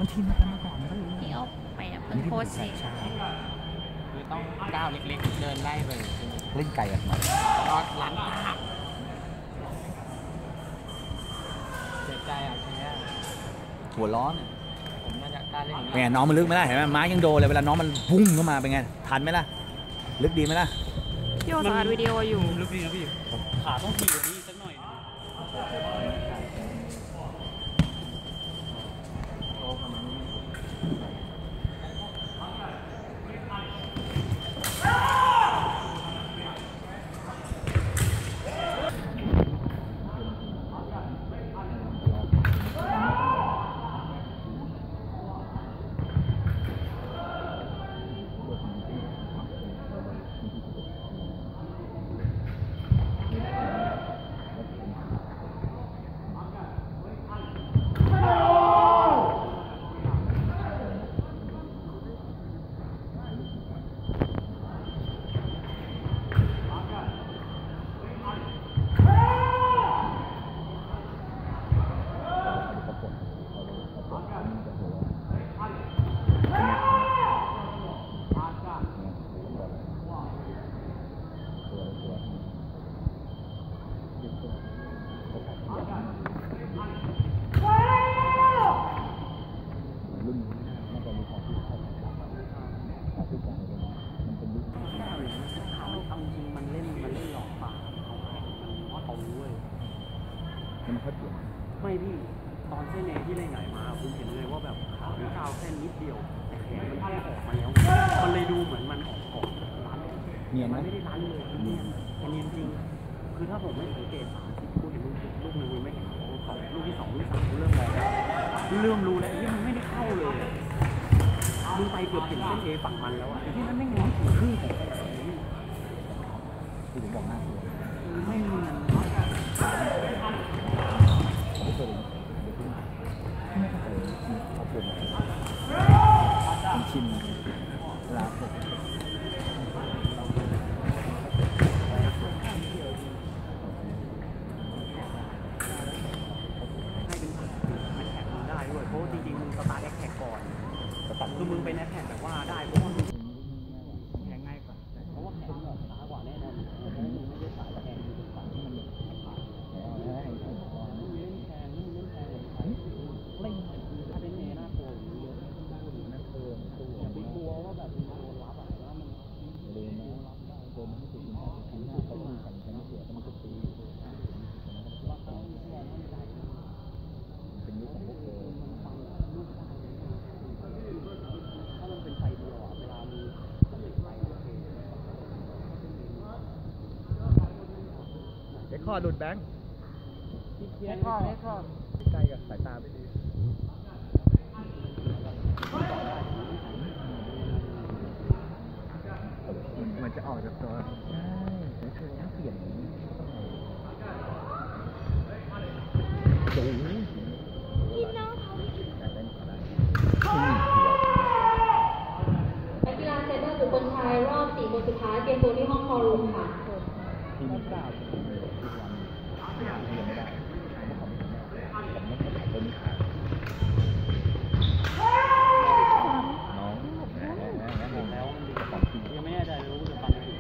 มันทีมมากันมาก่อนมันก็รู้พี่เอาไปเพิ่งโพสเองคือต้องก้าวเล็กๆเดินไล่ไปเล่นไก่กันมาตอนหลังเสียใจอ่ะทีนี้หัวร้อนผมน่าจะกล้าเล่นเป็นไงน้องมันลึกไม่ได้เห็นไหมม้ายังโดนเลยเวลาน้องมันพุ่งเข้ามาเป็นไงทันไหมล่ะลึกดีไหมล่ะพี่โอสาดวิดีโออยู่ลึกดีนะพี่ขาต้องทีกว่านี้สักหน่อยไม่พี่ตอนเส้นเอที่เล่นใหญ่มาผมเห็นเลยว่าแบบขามันก้าวแค่นิดเดียวแต่แขนมันแค่ออกมาแล้วมันเลยดูเหมือนมันออกร้านเนียนไหมไม่ได้ร้านเลยเนียนจริงคือถ้าผมไม่สังเกต30คู่เห็นลูกหนึ่งไม่เห็นลูกที่2ลูกที่3เริ่มมองแล้วเริ่มรู้แล้วที่มันไม่ได้เข้าเลยมึงไปเกือบถึงเส้นเอฝั่งมันแล้วอ่ะที่นั่นไม่งอนถึงครึ่งของที่ผมบอกหน้าตัวไม่มีชิมลาสุดให้เป็นมันแท็กมึงได้ด้วยเพราะจริงๆมึงสตาร์ทแท็กก่อนคือมึงเป็นแท็กแบบว่าได้เพราะว่าแข่งง่ายกว่าเพราะว่าแข่งช้ากว่าแน่นอนมึงไม่ได้สายแข่งมึงเป็นสายที่มันเล่นแข่งเล่นถ้าเป็นเนน่ากลัวเยอะนะอย่าไปกลัวว่าแบบโดนรับอะว่ามันเล่นนะโดนไม่ติดนะแข่งหน้าเขาแข่งไม่เสียต้องตีว่าเขาไม่ได้เป็นยุคของพวกเธอถ้ามันเป็นไฟเดียวอ่ะเวลามีสติไฟโอเคเช็คข้อหลุดแบงค์เช็คข้อใกล้กับสายตาไม่ดีมันจะออกจากตัวใช่แต่คือถ้าเปลี่ยนดูพี่น้องเขาแต่เล่นก็ได้นักกีฬาเซตเตอร์บุคคลชายรอบ4 คนสุดท้ายเตรียมตัวที่ห้องคอรูมค่ะที่มี9คนเลยทุกวันยังไม่ได้ผมไม่ขายตัวนี้ขายน้องแล้วยังไม่ได้รู้จะฟังถึง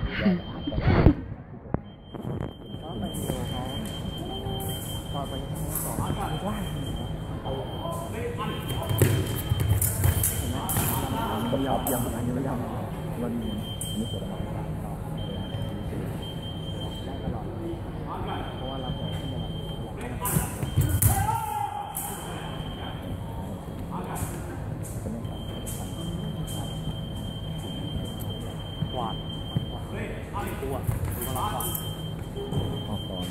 ก็ไปเดียวเขาพอไปต่อว่าผมยอมยังไม่ยอมวันนี้ไม่สวยมากได้ตลอดเพราะว่าเราแต่ที่แบบกวาดตัวดูมาแล้วออกก่อน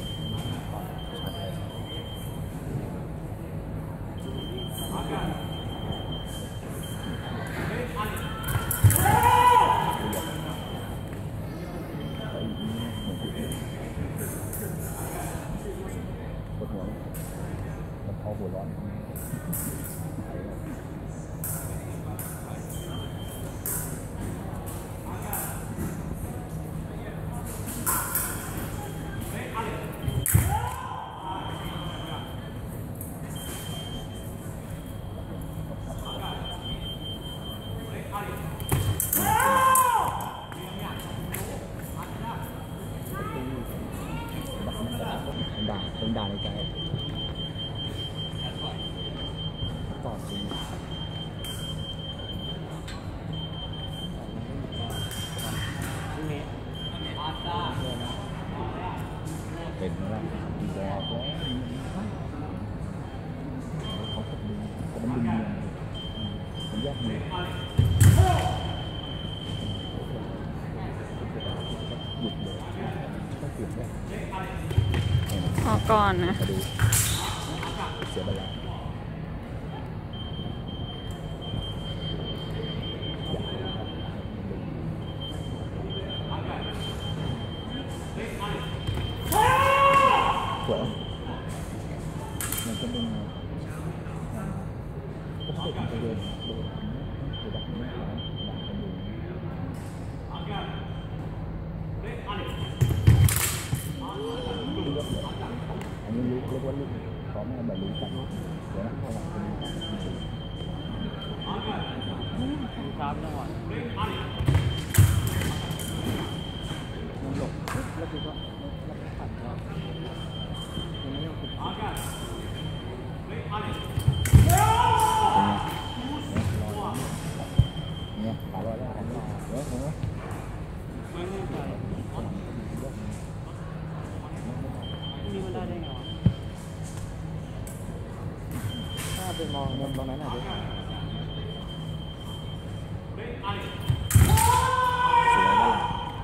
กมือหยุดเลยก็เปลี่ยนได้พอก่อนนะมาดูเสียเวลาสวยมันจะเป็นก็ต้องเป็นประเด็นดูดักไม่ร้อนดักกันอยู่อันนี้รู้เรียกว่าลูกพร้อมกันแบบรู้กันเดี๋ยวนะข้างหลังเป็นครับจังหวะมันหลบแล้วคือก็ผัดแล้วยังไม่ยอมผิดเนี่ยขาลอยแล้วขาลอยเดี๋ยวเห็นไหมไม่แน่ใจนี่มันได้ไงวะถ้าไปมองมุมตรงนั้นหน่อยดิสวยแล้ว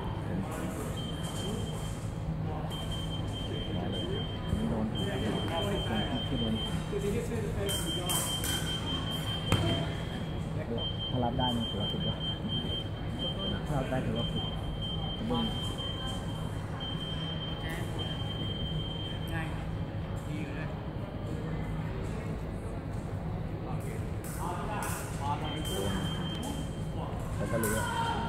โดนถ้ารับได้มันถือว่าสุดยอดถ้ารับได้ถือว่าสุดแล้วก็รู้ว่า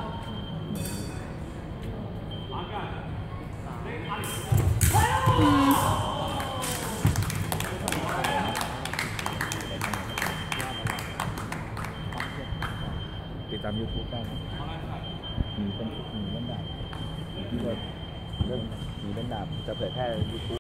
ติดตาม YouTube ได้นะมีเล่นดาบที่ว่าเรื่องมีเล่นดาบจะเผยแพร่ YouTube